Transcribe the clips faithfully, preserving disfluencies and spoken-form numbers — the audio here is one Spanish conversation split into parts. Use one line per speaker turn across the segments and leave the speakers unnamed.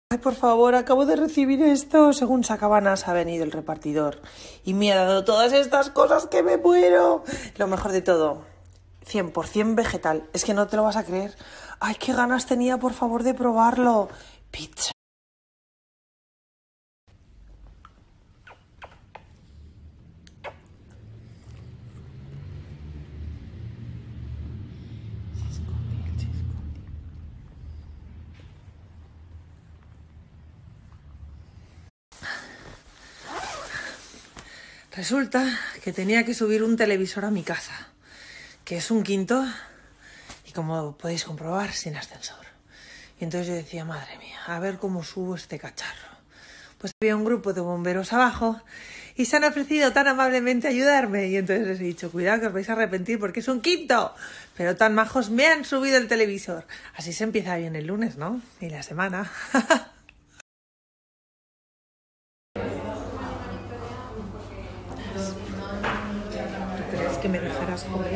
Ay, por favor, acabo de recibir esto. Según Sacabanas ha venido el repartidor y me ha dado todas estas cosas que me muero. Lo mejor de todo, cien por ciento vegetal. Es que no te lo vas a creer. Ay, qué ganas tenía, por favor, de probarlo. Pizza. Resulta que tenía que subir un televisor a mi casa, que es un quinto y, como podéis comprobar, sin ascensor. Y entonces yo decía, madre mía, a ver cómo subo este cacharro. Pues había un grupo de bomberos abajo y se han ofrecido tan amablemente a ayudarme. Y entonces les he dicho, cuidado que os vais a arrepentir porque es un quinto. Pero tan majos me han subido el televisor. Así se empieza bien el lunes, ¿no? Y la semana. ¿Tú crees que me dejarás comer?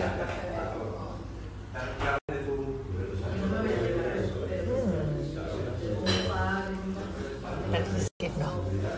Parece que no.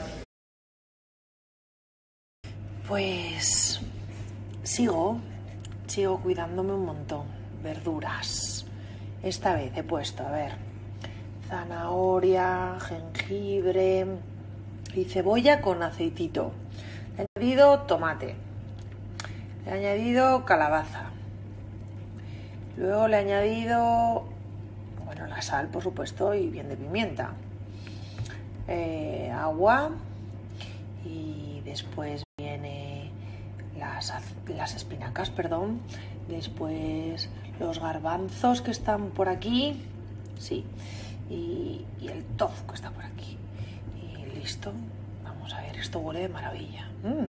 Pues sigo, sigo cuidándome un montón. Verduras. Esta vez he puesto, a ver, zanahoria, jengibre y cebolla con aceitito. Le he añadido tomate. Le he añadido calabaza. Luego le he añadido, bueno, la sal, por supuesto, y bien de pimienta. Eh, agua. Y después viene las, las espinacas, perdón. Después los garbanzos que están por aquí. Sí. Y, y el tofu que está por aquí. Y listo. Vamos a ver, esto huele de maravilla. Mm.